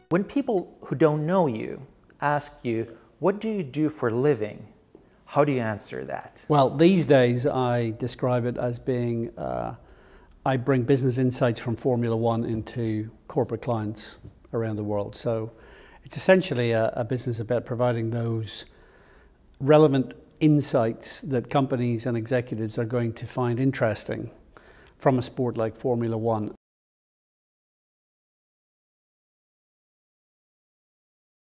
When people who don't know you ask you, what do you do for a living? How do you answer that? Well, these days I describe it as being, I bring business insights from Formula One into corporate clients around the world. So it's essentially a business about providing those relevant insights that companies and executives are going to find interesting from a sport like Formula One.